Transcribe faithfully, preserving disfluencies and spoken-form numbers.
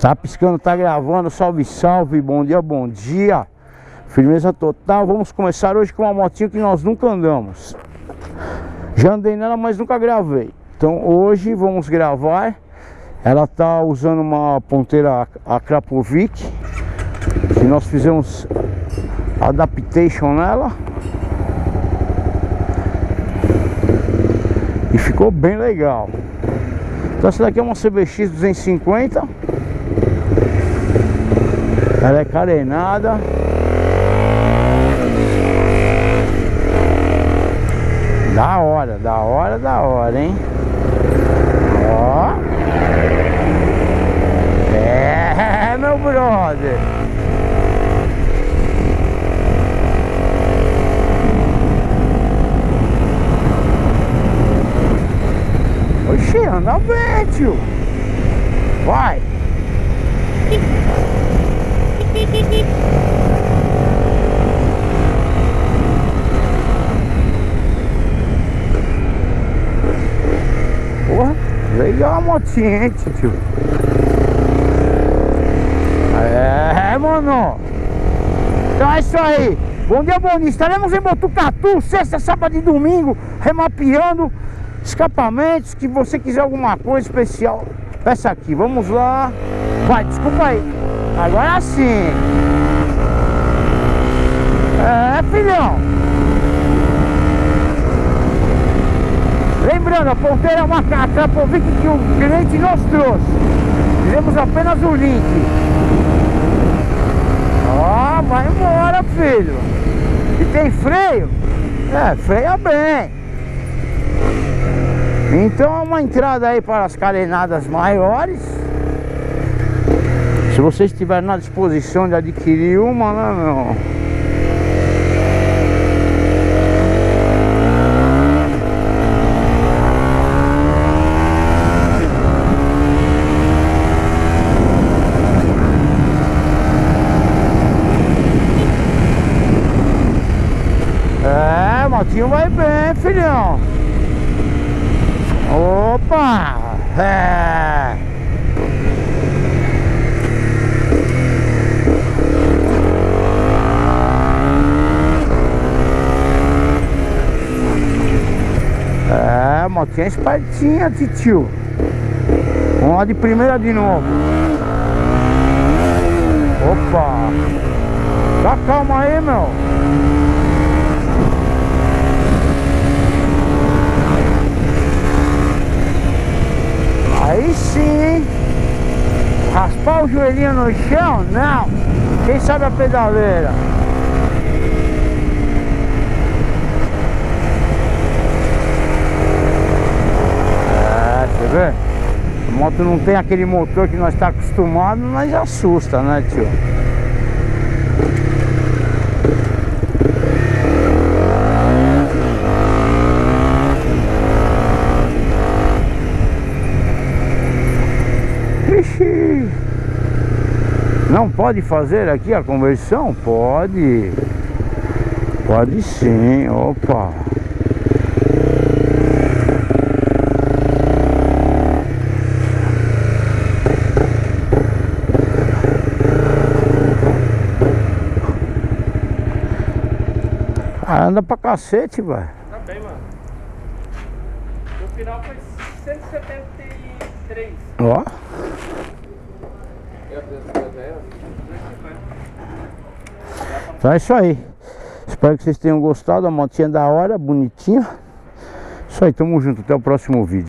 Tá piscando, tá gravando. Salve, salve, bom dia, bom dia. Firmeza total. Vamos começar hoje com uma motinha que nós nunca andamos. Já andei nela, mas nunca gravei. Então hoje vamos gravar. Ela tá usando uma ponteira a Krapovic, que nós fizemos adaptation nela e ficou bem legal. Então essa daqui é uma C B X duzentos e cinquenta. Ela é carenada. Da hora, da hora, da hora, hein? Ó. É, meu brother. Oxi, anda bem, tio. Vai. Porra, legal a motinha, hein, tio? É, mano. Então é isso aí. Bom dia, bom dia. Estaremos em Botucatu, sexta, sábado e domingo, remapeando escapamentos. Que você quiser alguma coisa especial, peça aqui. Vamos lá. Vai, desculpa aí. Agora sim. É, filhão. Lembrando, a ponteira é uma Krapovic que o cliente nos trouxe. Fizemos apenas o link. Ó, vai embora, filho. E tem freio? É, freia bem. Então é uma entrada aí para as carenadas maiores. Se você estiver na disposição de adquirir uma, né, meu? É, motinho vai bem, filhão. Opa! É! É, motinha espertinha, titio. Vamos lá de primeira de novo. Opa! Dá calma aí, meu. Aí sim. Raspar o joelhinho no chão? Não. Quem sabe a pedaleira? É, você vê? A moto não tem aquele motor que nós estamos acostumados, mas assusta, né, tio? Ixi. Não pode fazer aqui a conversão? Pode. Pode sim. Opa. Ah, anda pra cacete, velho. Tá bem, mano. O final foi cento e setenta e três. Ó. Então é isso aí. Espero que vocês tenham gostado. A motinha da hora, bonitinha. Isso aí, tamo junto. Até o próximo vídeo.